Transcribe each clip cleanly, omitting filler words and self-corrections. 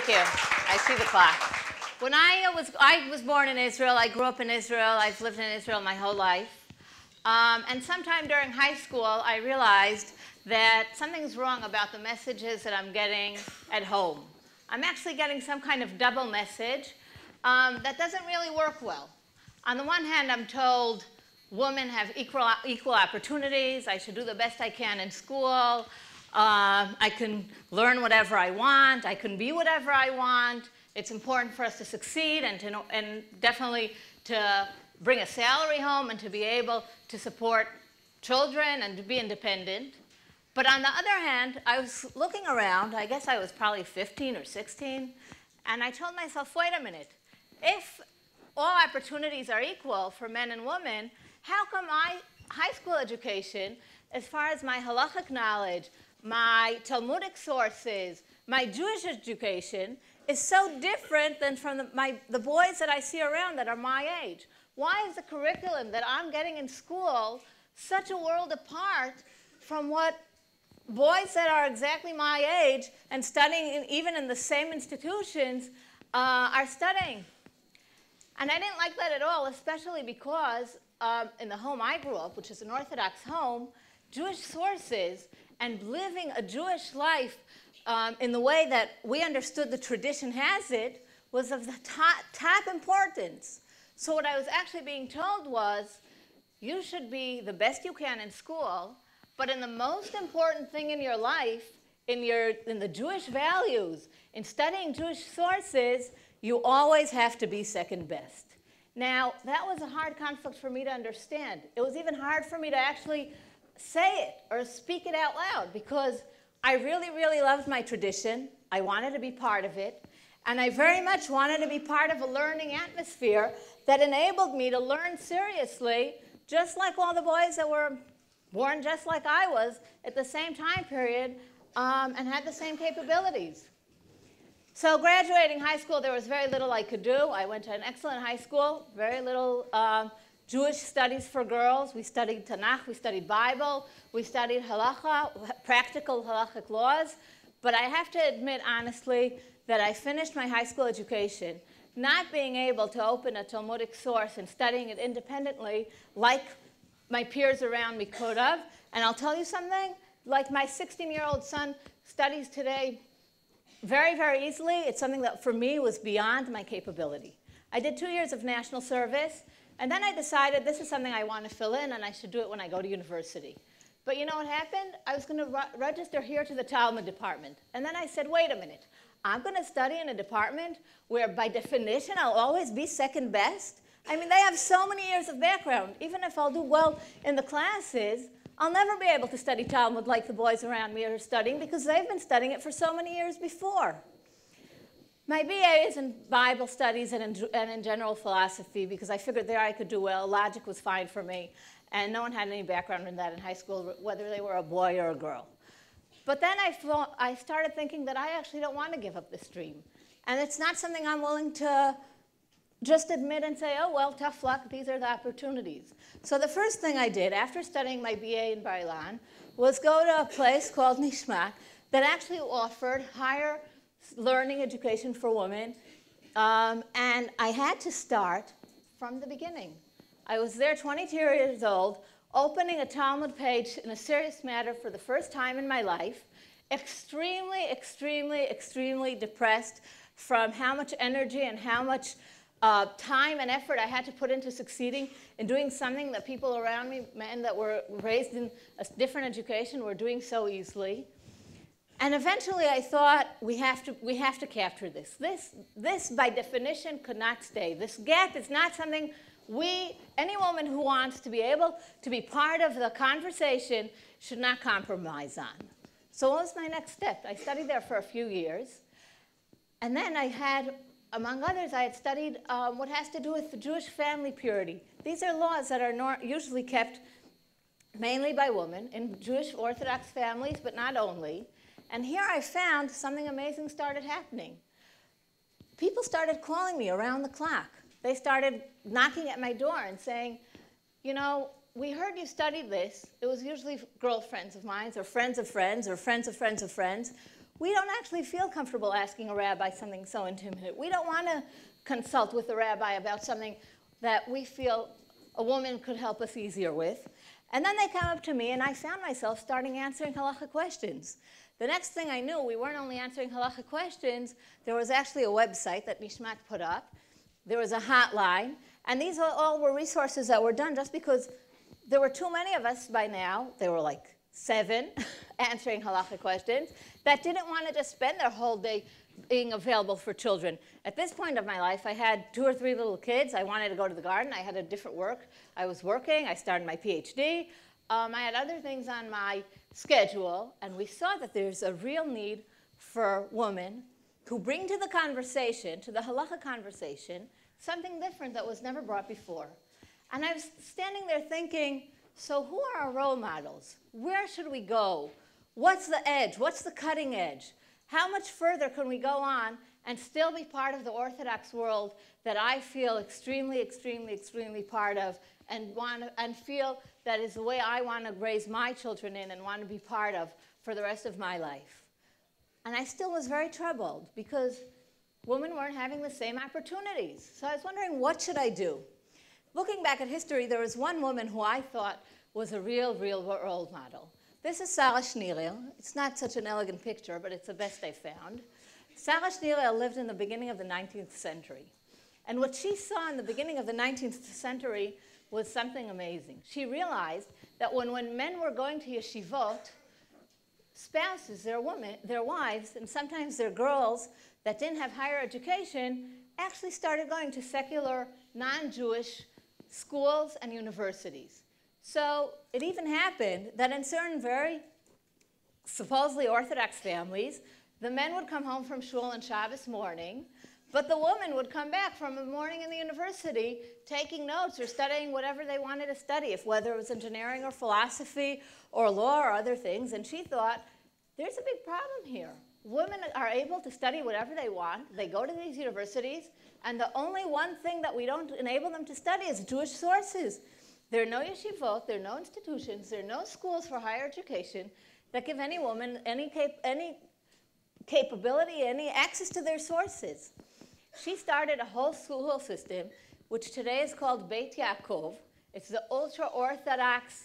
Thank you. I see the clock. When I was born in Israel, I grew up in Israel. I've lived in Israel my whole life. And sometime during high school, I realized that something's wrong about the messages that I'm getting at home. I'm actually getting some kind of double message that doesn't really work well. On the one hand, I'm told women have equal opportunities. I should do the best I can in school. I can learn whatever I want. I can be whatever I want. It's important for us to succeed and definitely to bring a salary home and to be able to support children and to be independent. But on the other hand, I was looking around. I guess I was probably 15 or 16. And I told myself, wait a minute. If all opportunities are equal for men and women, how come my high school education, as far as my halachic knowledge, my Talmudic sources, my Jewish education, is so different than from the boys that I see around that are my age? Why is the curriculum that I'm getting in school such a world apart from what boys that are exactly my age and studying even in the same institutions are studying? And I didn't like that at all, especially because in the home I grew up, which is an Orthodox home, Jewish sources and living a Jewish life in the way that we understood the tradition has it was of the top importance. So what I was actually being told was, you should be the best you can in school, but in the most important thing in your life, in the Jewish values, in studying Jewish sources, you always have to be second best. Now, that was a hard conflict for me to understand. It was even hard for me to actually say it or speak it out loud because I really, really loved my tradition. I wanted to be part of it. And I very much wanted to be part of a learning atmosphere that enabled me to learn seriously, just like all the boys that were born just like I was at the same time period and had the same capabilities. So graduating high school, there was very little I could do. I went to an excellent high school, very little Jewish studies for girls. We studied Tanakh, we studied Bible, we studied halacha, practical halachic laws. But I have to admit, honestly, that I finished my high school education not being able to open a Talmudic source and studying it independently like my peers around me could have. And I'll tell you something, like my 16-year-old son studies today very, very easily. It's something that for me was beyond my capability. I did 2 years of national service, and then I decided this is something I want to fill in, and I should do it when I go to university. But you know what happened? I was going to register here to the Talmud department. And then I said, wait a minute. I'm going to study in a department where, by definition, I'll always be second best? I mean, they have so many years of background. Even if I'll do well in the classes, I'll never be able to study Talmud like the boys around me are studying because they've been studying it for so many years before. My BA is in Bible studies and in general philosophy because I figured there I could do well. Logic was fine for me. And no one had any background in that in high school, whether they were a boy or a girl. But then I started thinking that I actually don't want to give up this dream. And it's not something I'm willing to just admit and say, oh, well, tough luck, these are the opportunities. So the first thing I did after studying my BA in Bar-Ilan was go to a place called Nishmat that actually offered higher learning education for women. And I had to start from the beginning. I was there 22 years old, opening a Talmud page in a serious matter for the first time in my life, extremely, extremely, extremely depressed from how much energy and how much time and effort I had to put into succeeding in doing something that people around me, men that were raised in a different education, were doing so easily. And eventually I thought, we have to capture this. This, by definition, could not stay. This gap is not something any woman who wants to be able to be part of the conversation should not compromise on. So what was my next step? I studied there for a few years. And then I had, among others, I had studied what has to do with the Jewish family purity. These are laws that are usually kept mainly by women in Jewish Orthodox families, but not only. And here I found something amazing started happening. People started calling me around the clock. They started knocking at my door and saying, you know, we heard you studied this. It was usually girlfriends of mine or friends of friends or friends of friends of friends. we don't actually feel comfortable asking a rabbi something so intimate. We don't want to consult with a rabbi about something that we feel a woman could help us easier with. And then they come up to me, and I found myself starting answering halacha questions. The next thing I knew, we weren't only answering halacha questions, there was actually a website that Nishmat put up. There was a hotline. And these all were resources that were done just because there were too many of us by now. There were like 7 answering halacha questions that didn't want to just spend their whole day being available for children. At this point of my life, I had 2 or 3 little kids. I wanted to go to the garden. I had a different work. I was working. I started my PhD. I had other things on my schedule. And we saw that there's a real need for women who bring to the conversation, to the halacha conversation, something different that was never brought before. And I was standing there thinking, so who are our role models? Where should we go? What's the edge? What's the cutting edge? How much further can we go on and still be part of the Orthodox world that I feel extremely, extremely, extremely part of and feel that is the way I want to raise my children in and want to be part of for the rest of my life? And I still was very troubled because women weren't having the same opportunities. So I was wondering, what should I do? Looking back at history, there was one woman who I thought was a real role model. This is Sarah Schneerel. It's not such an elegant picture, but it's the best I found. Sarah Schneerel lived in the beginning of the 19th century. And what she saw in the beginning of the 19th century was something amazing. She realized that when men were going to yeshivot, spouses, their wives, and sometimes their girls that didn't have higher education actually started going to secular, non-Jewish schools and universities. So it even happened that in certain very supposedly Orthodox families, the men would come home from shul on Shabbos morning, but the woman would come back from a morning in the university taking notes or studying whatever they wanted to study, whether it was engineering or philosophy or law or other things. And she thought, there's a big problem here. Women are able to study whatever they want. They go to these universities, and the only one thing that we don't enable them to study is Jewish sources. There are no yeshivot, there are no institutions, there are no schools for higher education that give any woman any capability, any access to their sources. She started a whole school system, which today is called Beit Yaakov. It's the ultra-Orthodox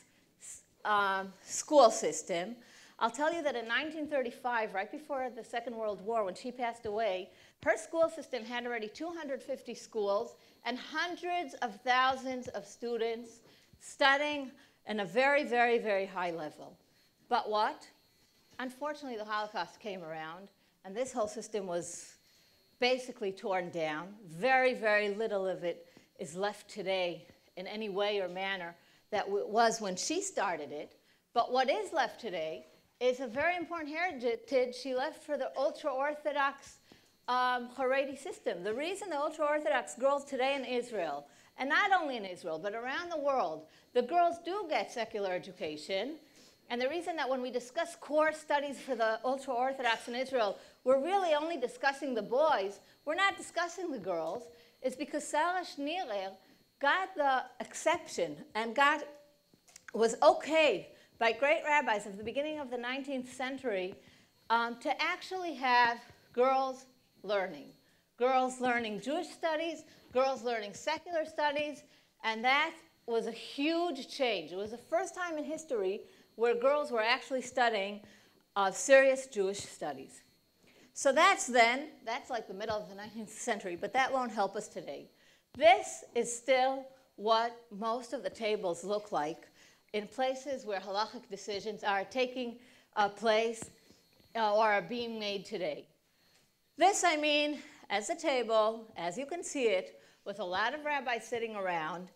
school system. I'll tell you that in 1935, right before the Second World War, when she passed away, her school system had already 250 schools and hundreds of thousands of students studying in a very, very, very high level. But what? Unfortunately, the Holocaust came around, and this whole system was basically torn down. Very, very little of it is left today in any way or manner that was when she started it. But what is left today is a very important heritage she left for the ultra-Orthodox Haredi system. The reason the ultra-Orthodox girls today in Israel, and not only in Israel, but around the world, the girls do get secular education. And the reason that when we discuss core studies for the ultra-Orthodox in Israel, we're really only discussing the boys, we're not discussing the girls, is because Sarah Schneerel got the exception and was okayed by great rabbis at the beginning of the 19th century to actually have girls learning. Girls learning Jewish studies, girls learning secular studies, and that was a huge change. It was the first time in history where girls were actually studying serious Jewish studies. So that's like the middle of the 19th century, but that won't help us today. This is still what most of the tables look like in places where halachic decisions are taking place or are being made today. This, I mean, as a table, as you can see it, with a lot of rabbis sitting around.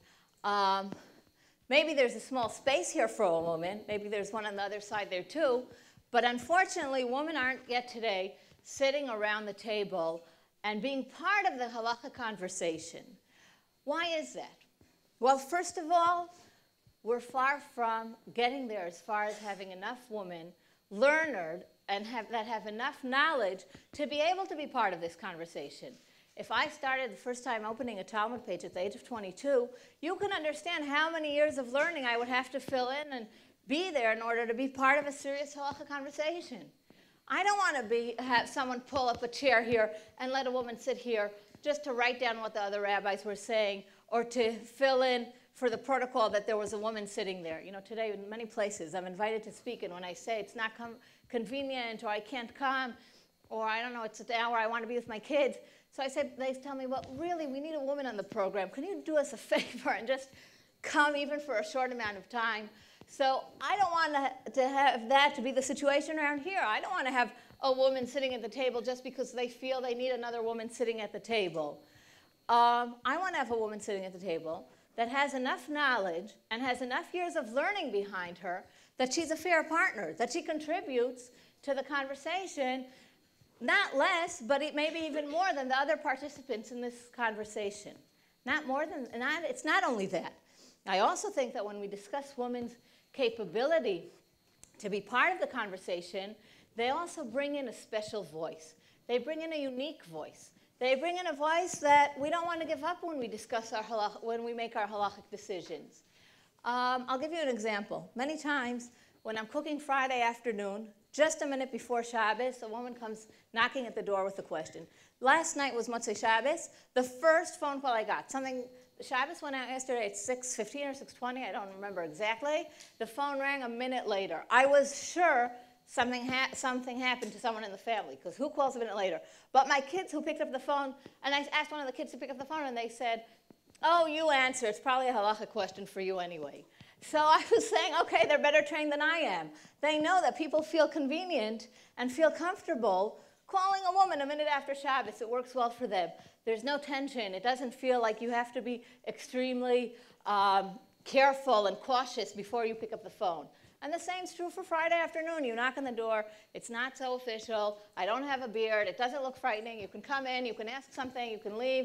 Maybe there's a small space here for a woman. Maybe there's one on the other side there too. But unfortunately, women aren't yet today sitting around the table and being part of the halacha conversation. Why is that? Well, first of all, we're far from getting there as far as having enough women learned and that have enough knowledge to be able to be part of this conversation. If I started the first time opening a Talmud page at the age of 22, you can understand how many years of learning I would have to fill in and be there in order to be part of a serious halacha conversation. I don't want to have someone pull up a chair here and let a woman sit here just to write down what the other rabbis were saying or to fill in for the protocol that there was a woman sitting there. You know, today in many places I'm invited to speak, and when I say it's not convenient or I can't come or I don't know, it's an hour I want to be with my kids. So I said, they tell me, well, really, we need a woman on the program. Can you do us a favor and just come even for a short amount of time? So I don't want to have that to be the situation around here. I don't want to have a woman sitting at the table just because they feel they need another woman sitting at the table. I want to have a woman sitting at the table that has enough knowledge and has enough years of learning behind her that she's a fair partner, that she contributes to the conversation, not less, but maybe even more than the other participants in this conversation. It's not only that. I also think that when we discuss women's capability to be part of the conversation, they also bring in a special voice. They bring in a unique voice. They bring in a voice that we don't want to give up when we discuss when we make our halachic decisions. I'll give you an example. Many times when I'm cooking Friday afternoon, just a minute before Shabbos, a woman comes knocking at the door with a question. Last night was Motzei Shabbos. The first phone call I got, Shabbos went out yesterday at 6:15 or 6:20, I don't remember exactly. The phone rang a minute later. I was sure something happened to someone in the family, because who calls a minute later? But my kids who picked up the phone, and I asked one of the kids to pick up the phone, and they said, oh, you answer. It's probably a halacha question for you anyway. So I was saying, okay, they're better trained than I am. They know that people feel convenient and feel comfortable calling a woman a minute after Shabbos. It works well for them. There's no tension. It doesn't feel like you have to be extremely careful and cautious before you pick up the phone. And the same is true for Friday afternoon. You knock on the door. It's not so official. I don't have a beard. It doesn't look frightening. You can come in. You can ask something. You can leave.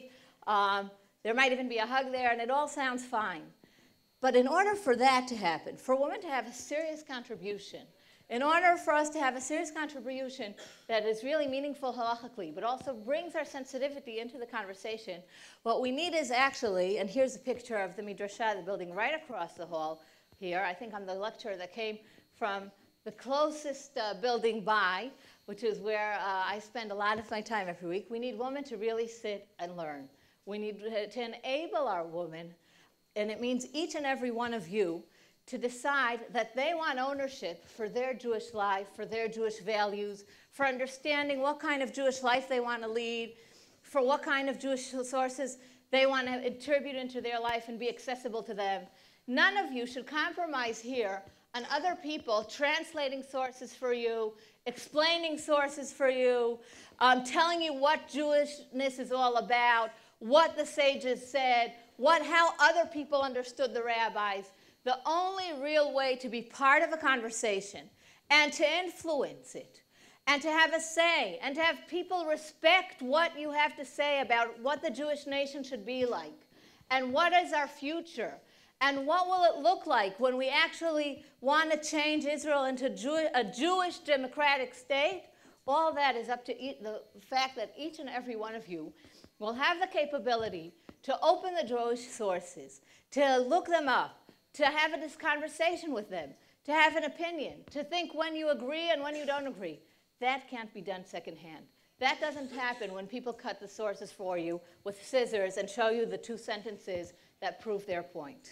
There might even be a hug there, and it all sounds fine. But in order for that to happen, for women to have a serious contribution, in order for us to have a serious contribution that is really meaningful halachically, but also brings our sensitivity into the conversation, what we need is actually, and here's a picture of the Midrashah, the building right across the hall here. I think I'm the lecturer that came from the closest building by, which is where I spend a lot of my time every week. We need women to really sit and learn. We need to enable our women, and it means each and every one of you, to decide that they want ownership for their Jewish life, for their Jewish values, for understanding what kind of Jewish life they want to lead, for what kind of Jewish sources they want to attribute into their life and be accessible to them. None of you should compromise here on other people translating sources for you, explaining sources for you, telling you what Jewishness is all about, what the sages said, how other people understood the rabbis. The only real way to be part of a conversation and to influence it and to have a say and to have people respect what you have to say about what the Jewish nation should be like and what is our future and what will it look like when we actually want to change Israel into a Jewish democratic state, all that is up to the fact that each and every one of you will have the capability to open the Jewish sources, to look them up, to have this conversation with them, to have an opinion, to think when you agree and when you don't agree. That can't be done secondhand. That doesn't happen when people cut the sources for you with scissors and show you the two sentences that prove their point.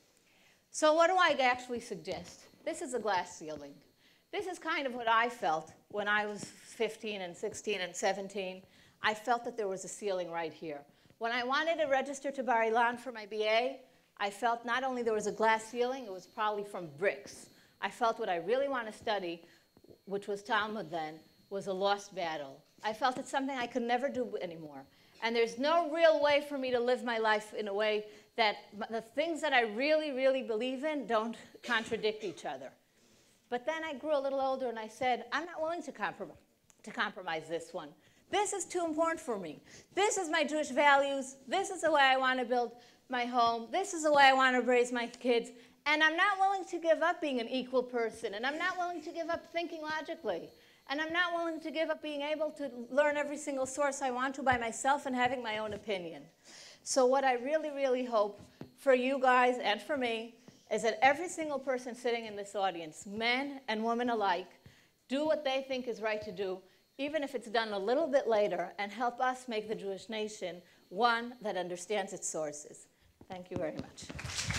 So what do I actually suggest? This is a glass ceiling. This is kind of what I felt when I was 15 and 16 and 17. I felt that there was a ceiling right here. When I wanted to register to Bar Ilan for my BA, I felt not only there was a glass ceiling, it was probably from bricks. I felt what I really want to study, which was Talmud then, was a lost battle. I felt it's something I could never do anymore. And there's no real way for me to live my life in a way that the things that I really, really believe in don't contradict each other. But then I grew a little older and I said, I'm not willing to compromise this one. This is too important for me. This is my Jewish values. This is the way I want to build my home. This is the way I want to raise my kids. And I'm not willing to give up being an equal person. And I'm not willing to give up thinking logically. And I'm not willing to give up being able to learn every single source I want to by myself and having my own opinion. So what I really, really hope for you guys and for me is that every single person sitting in this audience, men and women alike, do what they think is right to do, even if it's done a little bit later, and help us make the Jewish nation one that understands its sources. Thank you very much.